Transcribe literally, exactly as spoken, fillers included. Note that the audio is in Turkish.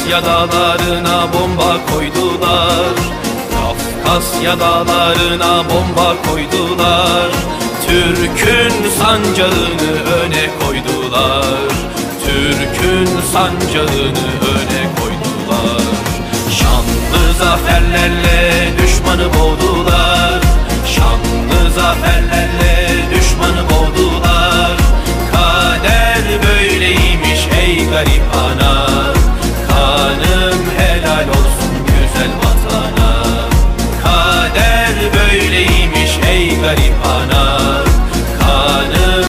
Kafkasya dağlarına bomba koydular, Kafkasya dağlarına bomba koydular. Türk'ün sancağını öne koydular, Türk'ün sancağını öne koydular. Şanlı zaferlerle düşmanı boğdular, şanlı zaferlerle düşmanı boğdular. Kader böyleymiş ey garip